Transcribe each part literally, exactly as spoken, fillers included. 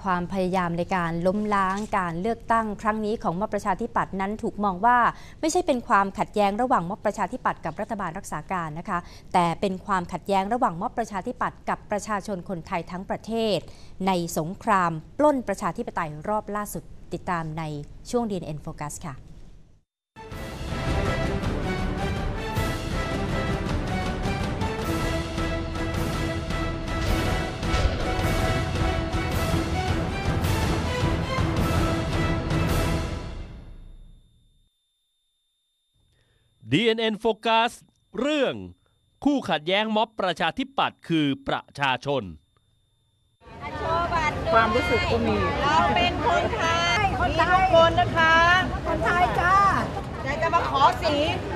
ความพยายามในการล้มล้างการเลือกตั้งครั้งนี้ของม็อบประชาธิปัตย์นั้นถูกมองว่าไม่ใช่เป็นความขัดแย้งระหว่างม็อบประชาธิปัตย์กับรัฐบาลรักษาการนะคะแต่เป็นความขัดแย้งระหว่างม็อบประชาธิปัตย์กับประชาชนคนไทยทั้งประเทศในสงครามปล้นประชาธิปไตยรอบล่าสุดติดตามในช่วง ดี เอ็น เอ็น Focus ค่ะดี เอ็น เอ็น Focus เรื่องคู่ขัดแย้งม็อบประชาธิปัตย์คือประชาชนความรู้สึกก็มีเราเป็นคนไทยคนไทยคนนะคะคนไทยจ้าอยากจะมาขอสี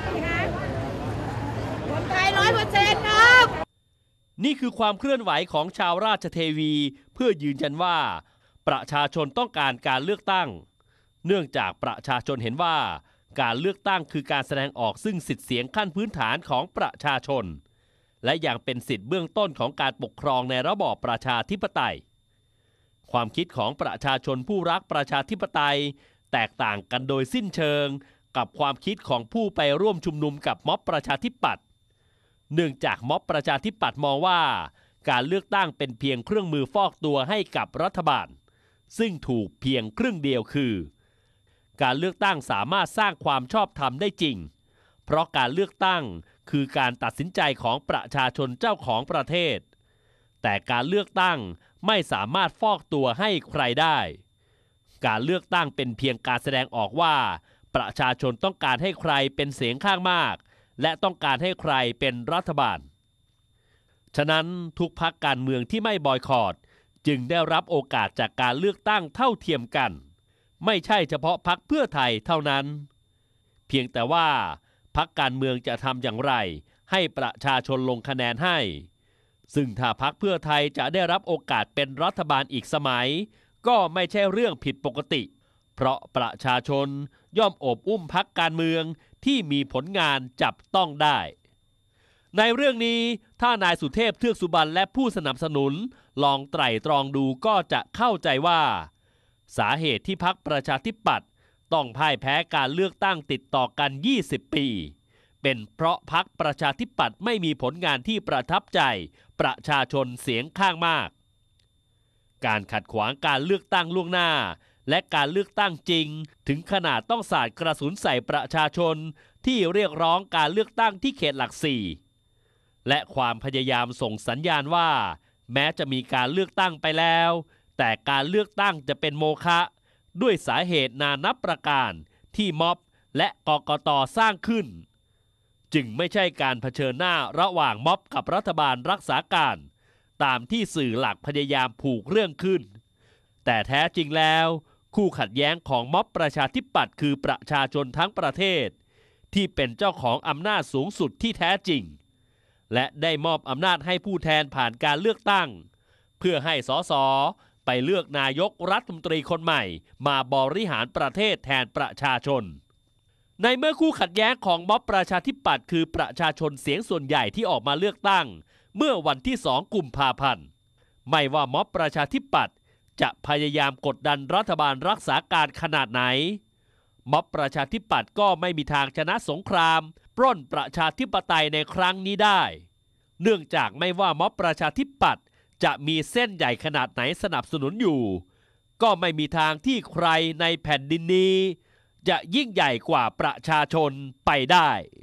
คนไทยร้อยเปอร์เซ็นต์ครับนี่คือความเคลื่อนไหวของชาวราชเทวีเพื่อยืนยันว่าประชาชนต้องการการเลือกตั้งเนื่องจากประชาชนเห็นว่าการเลือกตั้งคือการแสดงออกซึ่งสิทธิเสียงขั้นพื้นฐานของประชาชนและยังเป็นสิทธิเบื้องต้นของการปกครองในระบอบประชาธิปไตยความคิดของประชาชนผู้รักประชาธิปไตยแตกต่างกันโดยสิ้นเชิงกับความคิดของผู้ไปร่วมชุมนุมกับม็อบประชาธิปัตย์เนื่องจากม็อบประชาธิปัตย์มองว่าการเลือกตั้งเป็นเพียงเครื่องมือฟอกตัวให้กับรัฐบาลซึ่งถูกเพียงครึ่งเดียวคือการเลือกตั้งสามารถสร้างความชอบธรรมได้จริงเพราะการเลือกตั้งคือการตัดสินใจของประชาชนเจ้าของประเทศแต่การเลือกตั้งไม่สามารถฟอกตัวให้ใครได้การเลือกตั้งเป็นเพียงการแสดงออกว่าประชาชนต้องการให้ใครเป็นเสียงข้างมากและต้องการให้ใครเป็นรัฐบาลฉะนั้นทุกพรรคการเมืองที่ไม่บอยคอตจึงได้รับโอกาสจากการเลือกตั้งเท่าเทียมกันไม่ใช่เฉพาะพรรคเพื่อไทยเท่านั้นเพียงแต่ว่าพรรคการเมืองจะทำอย่างไรให้ประชาชนลงคะแนนให้ซึ่งถ้าพรรคเพื่อไทยจะได้รับโอกาสเป็นรัฐบาลอีกสมัยก็ไม่ใช่เรื่องผิดปกติเพราะประชาชนย่อมโอบอุ้มพรรคการเมืองที่มีผลงานจับต้องได้ในเรื่องนี้ถ้านายสุเทพเทือกสุบรรณและผู้สนับสนุนลองไตร่ตรองดูก็จะเข้าใจว่าสาเหตุที่พรรคประชาธิปัตย์ต้องพ่ายแพ้การเลือกตั้งติดต่อกันยี่สิบปีเป็นเพราะพรรคประชาธิปัตย์ไม่มีผลงานที่ประทับใจประชาชนเสียงข้างมากการขัดขวางการเลือกตั้งล่วงหน้าและการเลือกตั้งจริงถึงขนาดต้องสาดกระสุนใส่ประชาชนที่เรียกร้องการเลือกตั้งที่เขตหลักสี่และความพยายามส่งสัญญาณว่าแม้จะมีการเลือกตั้งไปแล้วแต่การเลือกตั้งจะเป็นโมฆะด้วยสาเหตุนานับประการที่ม็อบและกกต.สร้างขึ้นจึงไม่ใช่การเผชิญหน้าระหว่างม็อบกับรัฐบาลรักษาการตามที่สื่อหลักพยายามผูกเรื่องขึ้นแต่แท้จริงแล้วคู่ขัดแย้งของม็อบประชาธิปัตย์คือประชาชนทั้งประเทศที่เป็นเจ้าของอำนาจสูงสุดที่แท้จริงและได้มอบอำนาจให้ผู้แทนผ่านการเลือกตั้งเพื่อให้สสไปเลือกนายกรัฐมนตรีคนใหม่มาบริหารประเทศแทนประชาชนในเมื่อคู่ขัดแย้งของม็อบประชาธิปัตย์คือประชาชนเสียงส่วนใหญ่ที่ออกมาเลือกตั้งเมื่อวันที่สองกุมภาพันธ์ไม่ว่าม็อบประชาธิปัตย์จะพยายามกดดันรัฐบาลรักษาการขนาดไหนม็อบประชาธิปัตย์ก็ไม่มีทางชนะสงครามปล้นประชาธิปไตยในครั้งนี้ได้เนื่องจากไม่ว่าม็อบประชาธิปัตย์จะมีเส้นใหญ่ขนาดไหนสนับสนุนอยู่ก็ไม่มีทางที่ใครในแผ่นดินนี้จะยิ่งใหญ่กว่าประชาชนไปได้